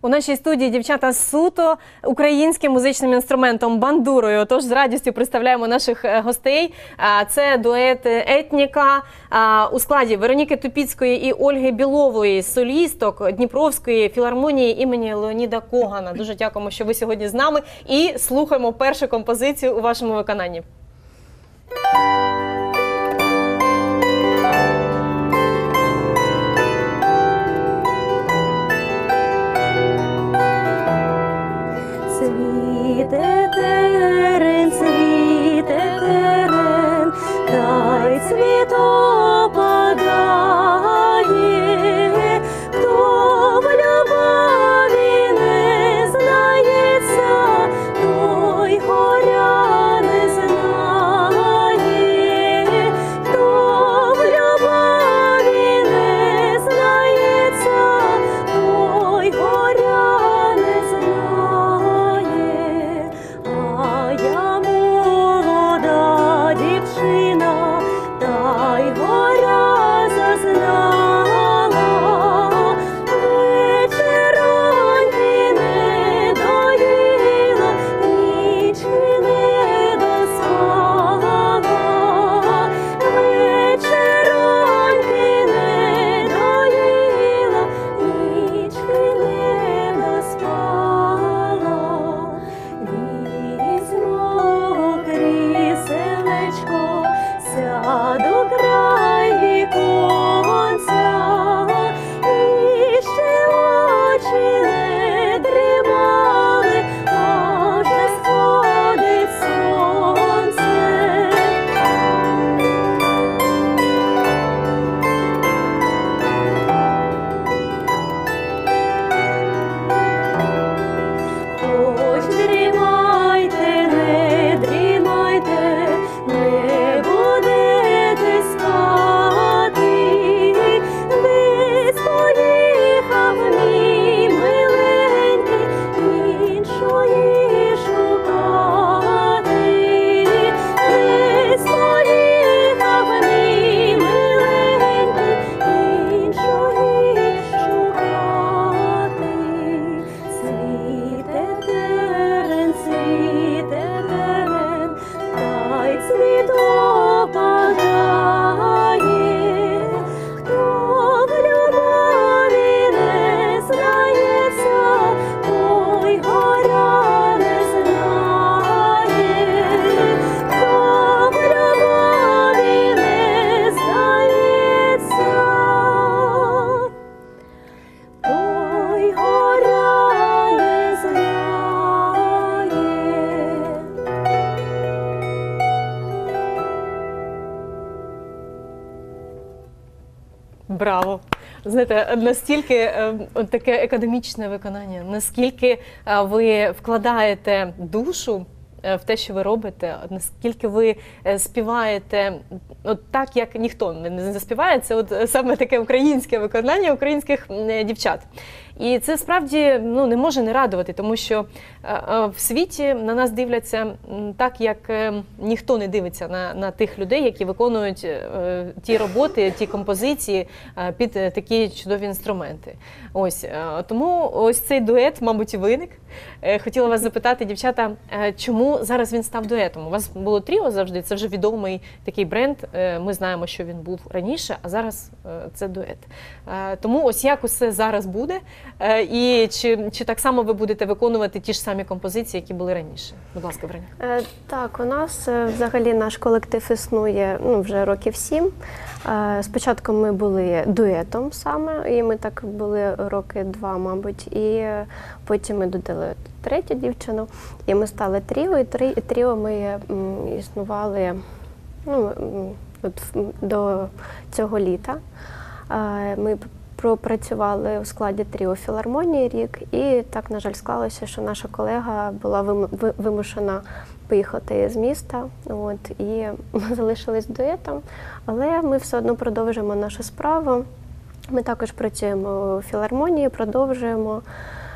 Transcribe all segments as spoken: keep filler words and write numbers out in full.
У нашій студії дівчата з суто українським музичним інструментом бандурою. Тож з радістю представляємо наших гостей. Це дует «Етніка» у складі Вероніки Тупіцької і Ольги Білової, солісток Дніпровської філармонії імені Леоніда Когана. Дуже дякуємо, що ви сьогодні з нами. І слухаємо першу композицію у вашому виконанні. Цвіте терен, цвіте терен, та й цвіт опадає, хто в любові не знається, той горя не знає, хто в любові не знається, той горя не знає. А я молода дівчина, та й горя зазнала, вечероньки не доїла, нічки не доспала, вечероньки не доїла, нічки не доспала. Візьму кріселечко, сяду край віконця, і ще очі не дрімали, аж не сходить сонце. Хоч дрімайте, не дрімайте, не будете спати, десь поїхав мій миленький іншої шукати, десь поїхав мій миленький іншої шукати. Цвіте терен, цвіте терен, та й цвіт опадає, хто в любові не знається, той горя не знає, хто в любові не знається, той горя не знає. Браво! Знаєте, настільки е, от таке економічне виконання, наскільки е, ви вкладаєте душу е, в те, що ви робите, наскільки ви е, співаєте от так, як ніхто не, не заспіває, це от е, саме таке українське виконання українських е, дівчат. І це справді ну, не може не радувати, тому що е, е, в світі на нас дивляться м, так, як е, ніхто не дивиться на, на тих людей, які виконують е, ті роботи, ті композиції е, під е, такі чудові інструменти. Ось, е, тому ось цей дует, мабуть, і виник. Е, хотіла вас запитати, дівчата, е, чому зараз він став дуетом? У вас було тріо завжди, це вже відомий такий бренд, е, ми знаємо, що він був раніше, а зараз е, це дует. Е, тому ось як усе зараз буде, і чи, чи так само ви будете виконувати ті ж самі композиції, які були раніше? Будь ласка, Вероніка. Е, Так, у нас е, взагалі наш колектив існує ну, вже років сім. Е, Спочатку ми були дуетом саме, і ми так були роки два, мабуть, і е, потім ми додали третю дівчину, і ми стали тріо, і три- тріо ми м, існували ну, м, от, м, до цього літа. Е, Ми пропрацювали у складі тріо філармонії рік, і так, на жаль, склалося, що наша колега була вим- ви- вимушена поїхати з міста, от, і ми залишились дуетом, але ми все одно продовжуємо нашу справу. Ми також працюємо у філармонії, продовжуємо.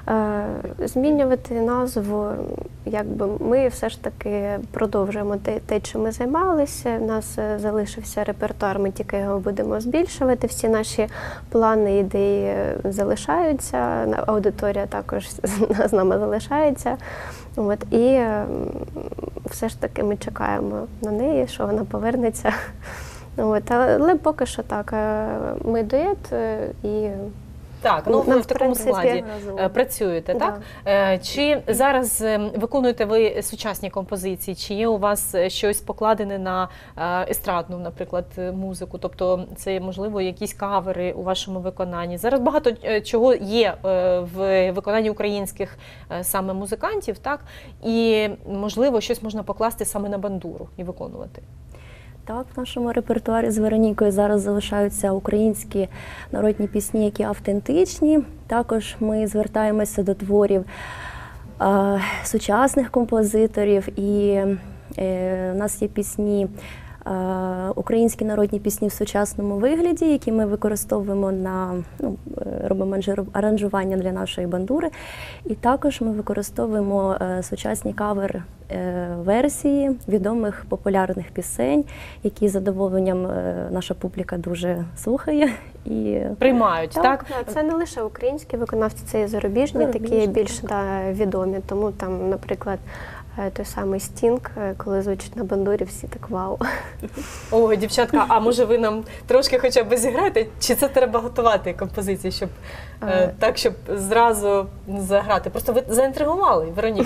Е, Змінювати назву, якби ми все ж таки продовжуємо те, те, чим ми займалися. У нас е, залишився репертуар, ми тільки його будемо збільшувати. Всі наші плани, ідеї залишаються, аудиторія також з нами залишається. От, і е, все ж таки ми чекаємо на неї, що вона повернеться. От, але поки що так, е, ми дует е, і Так, ну ви Ну, в такому в принципі, складі разом. е, працюєте, Да. так? Е, Чи зараз е, виконуєте ви сучасні композиції? Чи є у вас е, щось покладене на е, естрадну, наприклад, е, музику? Тобто це, можливо, якісь кавери у вашому виконанні? Зараз багато е, чого є е, в виконанні українських е, саме музикантів, так? І, можливо, щось можна покласти саме на бандуру і виконувати. Так, в нашому репертуарі з Веронікою зараз залишаються українські народні пісні, які автентичні. Також ми звертаємося до творів е, сучасних композиторів, і е, у нас є пісні, е, українські народні пісні в сучасному вигляді, які ми використовуємо на, ну, е, робимо аранжу- аранжування для нашої бандури. І також ми використовуємо е, сучасні кавер е, версії відомих популярних пісень, які з задоволенням е, наша публіка дуже слухає. І Приймають, так? Так, да, це не лише українські виконавці, це і зарубіжні, такі Зарубіжні, більш да, відомі. Тому там, наприклад, е, той самий Стінг, е, коли звучить на бандурі, всі так вау. О, дівчатка, а може ви нам трошки хоча б зіграєте? Чи це треба готувати композиції, щоб е, Е. так, щоб зразу заграти? Просто ви заінтригували, Вероніка.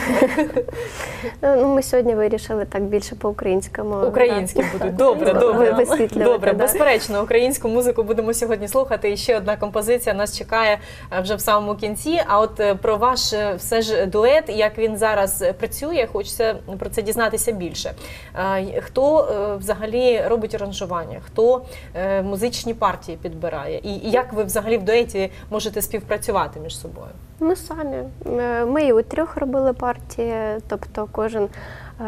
Ну, ми сьогодні вирішили так більше по-українському. Українські да. будуть. Добре, Ви- добре. висвітлювати, Добре, да. безперечно, українську музику будемо сьогодні слухати. І ще одна композиція нас чекає е, вже в самому кінці. А от е, про ваш е, все ж дует, як він зараз е, працює, хочеться про це дізнатися більше. Е, Хто е, взагалі робить аранжування? Хто е, музичні партії підбирає? І і як ви взагалі в дуеті можете співпрацювати між собою? Ми самі. Е, Ми і у трьох робили партії, тобто кожен е,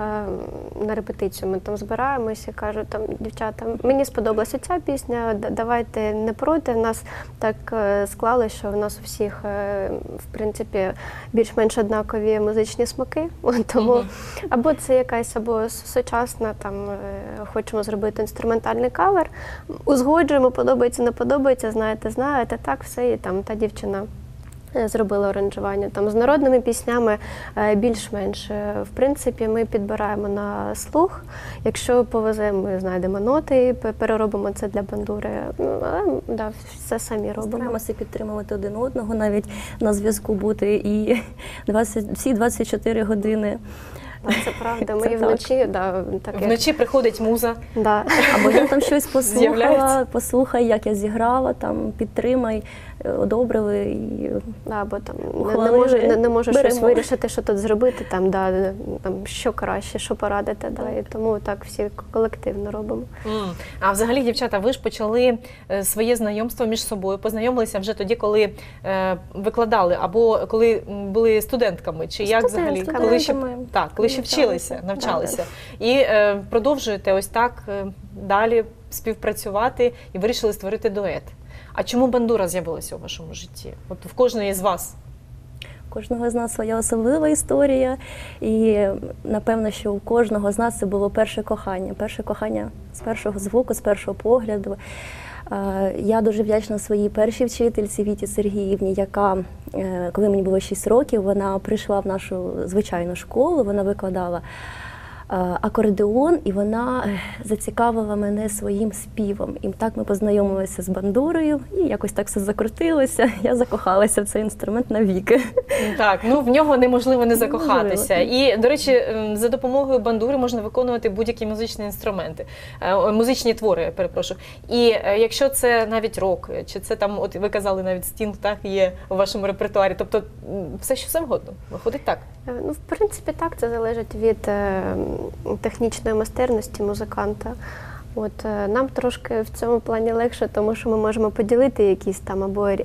на репетицію ми там збираємося, кажуть, там, дівчата, мені сподобалася ця пісня, д- давайте не проти. У нас так е, склалося, що в нас у всіх, е, в принципі, більш-менш однакові музичні смаки. От, тому Мгм. або це якась або с- сучасна, там, е, хочемо зробити інструментальний кавер, узгоджуємо, подобається, не подобається, знаєте, знаєте, так, все, і там та дівчина е, зробила аранжування. Там з народними піснями е, більш-менш. Е, В принципі, ми підбираємо на слух. Якщо повеземо, ми знайдемо ноти, і пе- переробимо це для бандури. Ну, Але да, все самі робимо. стараємося підтримувати один одного, навіть на зв'язку бути і двадцять, всі двадцять чотири години. Так, це правда. Ми Це і вночі, да, так як, Вночі приходить муза. да. Або я там щось послухала, З'являється. послухай, як я зіграла, там підтримай, е, одобрили. І Да, або там не, не Ухвалили, можу, не, не можу щось беремо. вирішити, що тут зробити, там, да, там, що краще, що порадити. Да, і тому так всі колективно робимо. М. А взагалі, дівчата, ви ж почали е, своє знайомство між собою, познайомилися вже тоді, коли е, викладали, або коли м, були студентками, чи як взагалі? Студентками. Коли ще, Студентами. так, коли ще Навчалися. вчилися, навчалися. І е, продовжуєте ось так е, далі співпрацювати і вирішили створити дует. А чому бандура з'явилася у вашому житті? От в кожної з вас. у кожного з нас своя особлива історія. І напевно, що у кожного з нас це було перше кохання. Перше кохання з першого звуку, з першого погляду. Е, Я дуже вдячна своїй першій вчительці Віті Сергіївні, яка, е, коли мені було шість років, вона прийшла в нашу звичайну школу, вона викладала е, акордеон, і вона е, зацікавила мене своїм співом. І так ми познайомилися з бандурою, і якось так все закрутилося. Я закохалася в цей інструмент навіки. Так, ну в нього неможливо не закохатися. Неможливо. І, до речі, ем, за допомогою бандури можна виконувати будь-які музичні інструменти, е, о, музичні твори, я перепрошую. І е, якщо це навіть рок, чи це там, от ви казали, навіть Стінг, так, є у вашому репертуарі, тобто м, все, що завгодно, виходить так. Е, Ну, в принципі, так, це залежить від е, технічної майстерності музиканта. От е, нам трошки в цьому плані легше, тому що ми можемо поділити якісь там або е,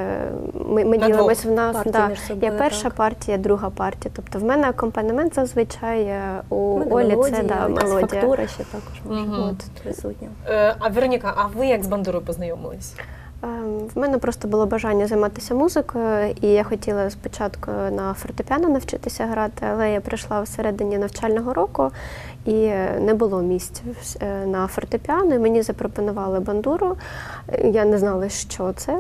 ми, ми На ділимось двох в нас. партій Да, між собою, є перша так. партія, друга партія. Тобто в мене акомпанемент зазвичай е, у У мене Олі мелодія, це да, якась мелодія. фактура ще також може Мгм. бути присутня. Е, а Вероніка, а ви як з бандурою познайомились? Ем, В мене просто було бажання займатися музикою, і я хотіла спочатку на фортепіано навчитися грати, але я прийшла всередині навчального року і не було місць е, на фортепіано, і мені запропонували бандуру. Я не знала, що це,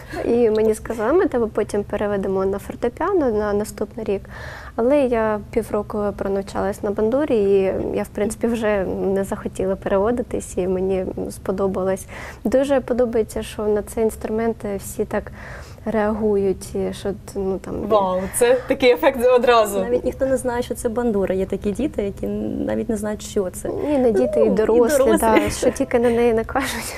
і мені сказали, ми тебе потім переведемо на фортепіано на наступний рік. Але я півроку пронавчалась на бандурі, і я, в принципі, вже не захотіла переводитись, і мені сподобалось. Дуже подобається, що на цей інструмент всі так реагують, і що ну там Вау, це такий ефект одразу. Навіть ніхто не знає, що це бандура. Є такі діти, які навіть не знають, що це. і не діти, і Ну, і дорослі, дорослі. да, що тільки на неї не кажуть.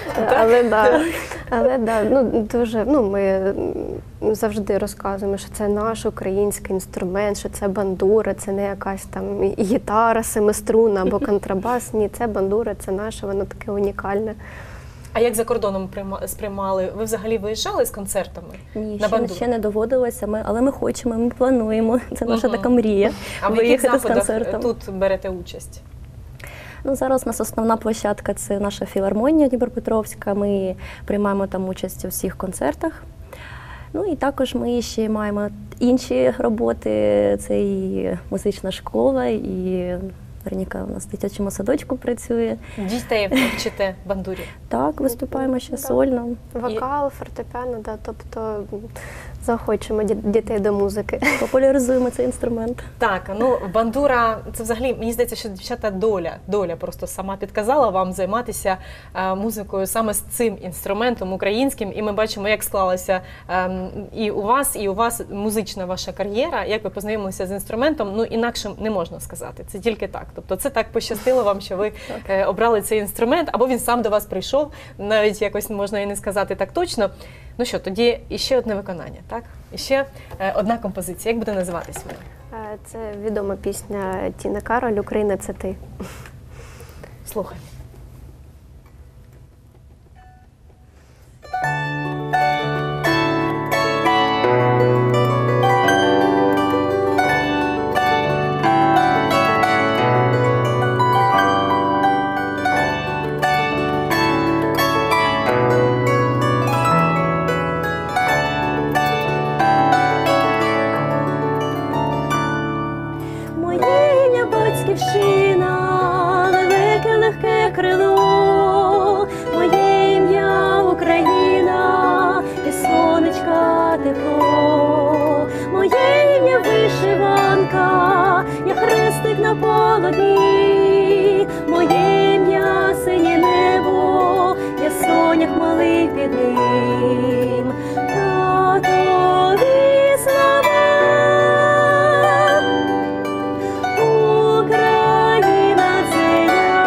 Але да, але да, ну дуже ну ми завжди розказуємо, що це наш український інструмент, що це бандура, це не якась там і гітара семиструнна або контрабас. Ні, це бандура, це наше, воно таке унікальне. А як за кордоном прийма- сприймали? Ви взагалі виїжджали з концертами Ні, на ще, бандуру? ще не доводилося, ми, але ми хочемо, ми плануємо. Це наша Мгм. така мрія. А в яких виїхати з заходах концертом. тут берете участь? Ну, зараз у нас основна площадка – це наша філармонія Дніпропетровська. Ми приймаємо там участь у всіх концертах. Ну і також ми ще маємо інші роботи. Це і музична школа, і Вероніка у нас в дитячому садочку працює. Дітей ви вчите бандурі? Так, виступаємо ще Так. сольно. Вокал, фортепіано, да, тобто заохочуємо ді- дітей до музики. Популяризуємо цей інструмент. Так, ну бандура, це взагалі, мені здається, що дівчата доля, доля просто сама підказала вам займатися е, музикою саме з цим інструментом українським, і ми бачимо, як склалася е, і у вас, і у вас музична ваша кар'єра, як ви познайомилися з інструментом, ну інакше не можна сказати, це тільки так. Тобто це так пощастило вам, що ви е, обрали цей інструмент, або він сам до вас прийшов, навіть якось можна і не сказати так точно. Ну що, тоді іще одне виконання, так? Іще е, одна композиція. Як буде називатись вона? Е, Це відома пісня Тіни Кароль «Україна – це ти». Слухай. Моя батьківщина, велике легке крило, моє ім'я Україна, і сонечка тепло, моє ім'я вишиванка, я хрестик на полотні, моє ім'я синє небо, я сонях малий під ним. Татові слова, Україна це я,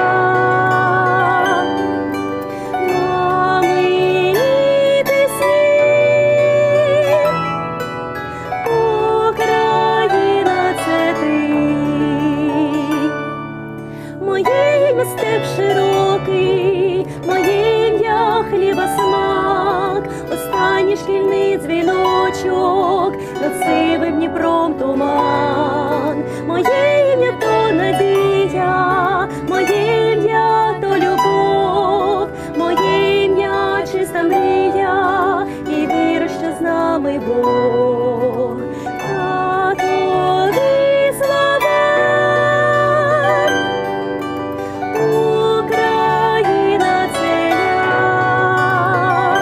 мамині пісні, Україна це ти, моє ім'я степ широкий, моє ім'я хліба смак, останній шкільний дзвіночок, над сивим Дніпром туман, моє ім'я то надія, моє ім'я то любов, моє ім'я чиста мрія, і віра, що з нами Бог. Татові слова, Україна це я,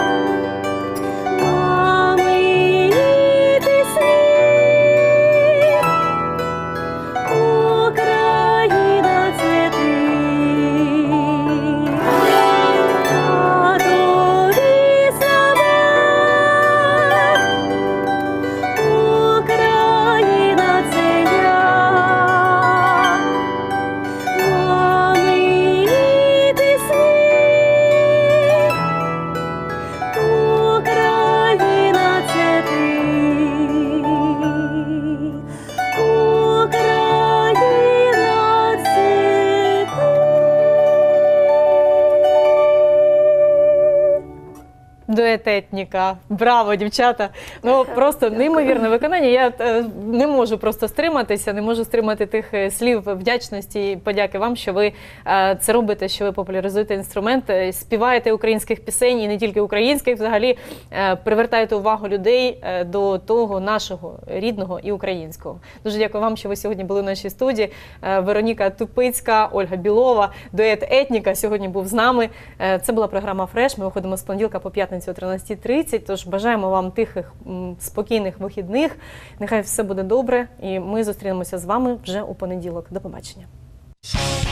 мамині пісні, Дует етніка. Браво, дівчата! Ну просто неймовірне виконання. Я е, не можу просто стриматися, не можу стримати тих е, слів вдячності і подяки вам, що ви е, це робите, що ви популяризуєте інструмент, е, співаєте українських пісень і не тільки українських, взагалі е, привертаєте увагу людей е, до того нашого рідного і українського. Дуже дякую вам, що ви сьогодні були в нашій студії. Е, Вероніка Тупицька, Ольга Білова, дует етніка сьогодні був з нами. Е, це була програма «Фреш». Ми виходимо з понеділка по п'ятницю о тринадцятій тридцять, тож бажаємо вам тихих, м, спокійних вихідних. Нехай все буде добре, і ми зустрінемося з вами вже у понеділок. До побачення.